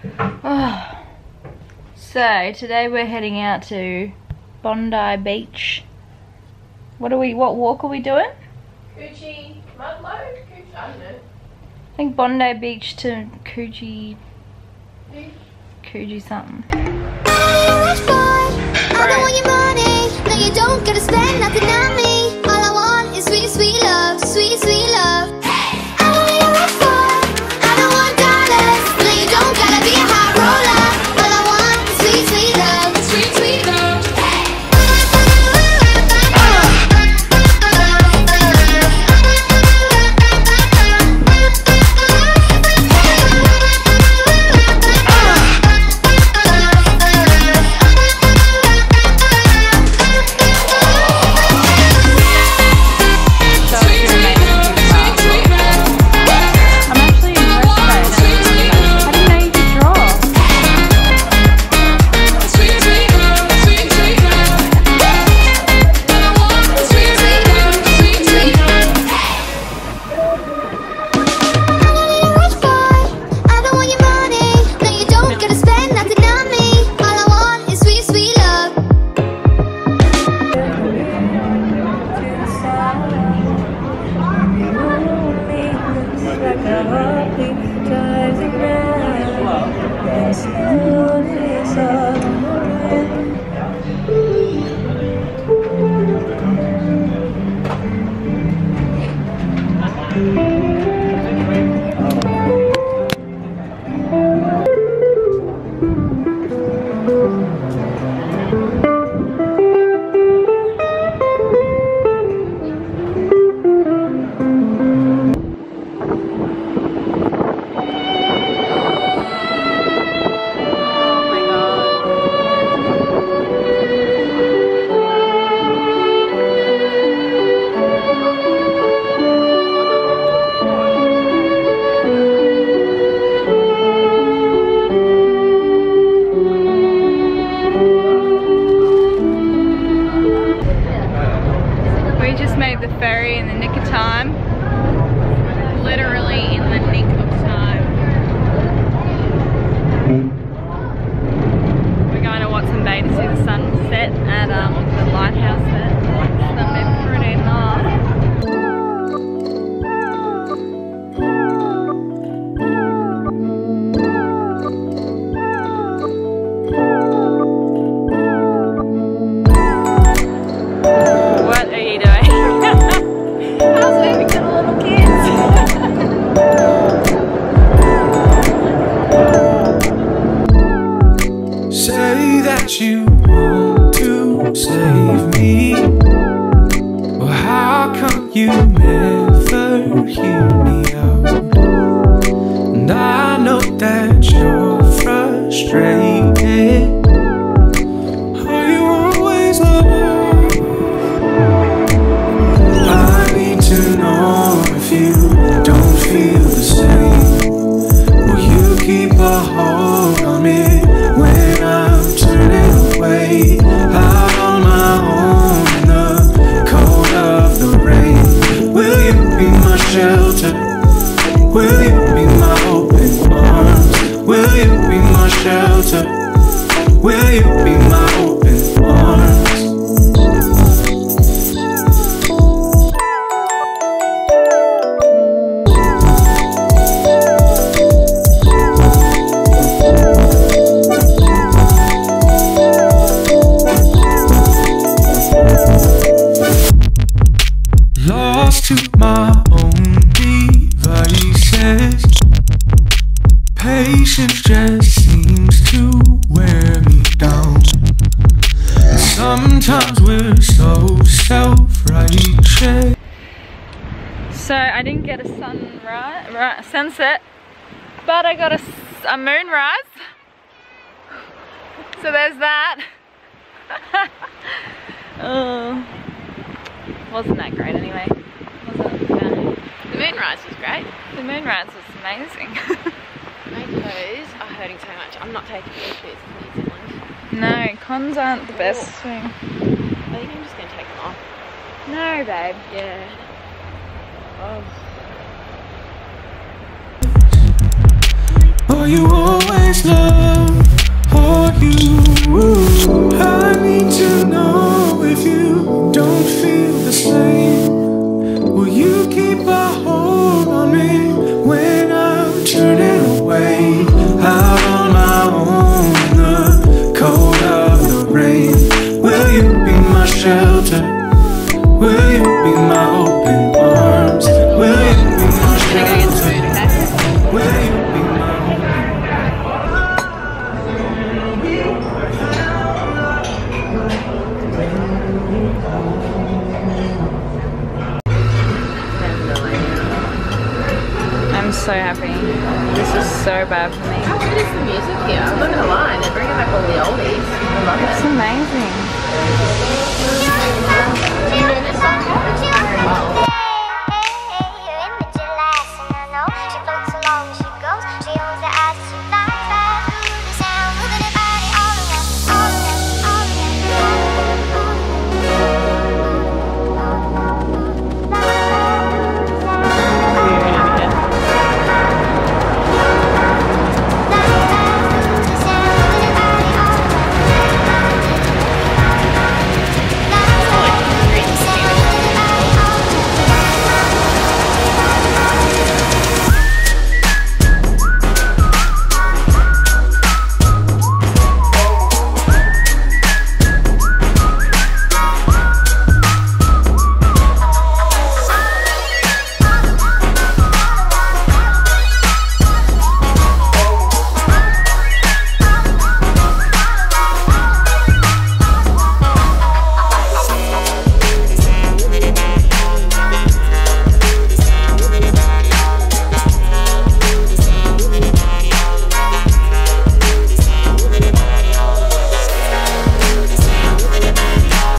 Oh. So today we're heading out to Bondi Beach. What walk are we doing? Coochie Mudlow? Coochie, I don't know. I think Bondi Beach to Coogee something. I don't want your money. No, you don't gotta spend nothing on me. All I want is sweet, sweet love, sweet, sweet love. I want your phone. I don't want dollars. No, you don't gotta be a high roller. All I want is sweet, sweet love, sweet, sweet love. The ferry in the nick of time. Literally in the nick of time. We're going to Watson Bay to see the sunset at the lighthouse there. It's gonna be pretty nice. What are you doing? Say that you want to save me. Well, how come you never hear me out? And I know that you're frustrated. Are you always alone? I need to know if you don't feel the same. Will you keep a hold on me when I'm turning away, out on my own in the cold of the rain? Will you be my shelter? Will you be my open arms? Will you be my shelter? Will you be my open arms? Lost to my own devices. Patience just seems to wear me down. Sometimes we're so self-righteous. So I didn't get a sunset, but I got a moonrise. So there's that. Wasn't that great anyway, was it? No. The moonrise was great. The moonrise was amazing. My toes are hurting so much. I'm not taking pictures in New Zealand. No, cons aren't the best thing. I think I'm just going to take them off. No, babe. Yeah. Oh. Are you always this love for you. I need to know if you don't feel the same. Will you keep a hold on me when I'm turning away? Out on my own in the cold of the rain. Will you be my shelter? Will you be my open arms? Will you be my shelter? Will you be my I'm so happy. This is so bad for me. How good is the music here? I'm not gonna lie, they're bringing back all the oldies. I love it. It's amazing. Do you know this song?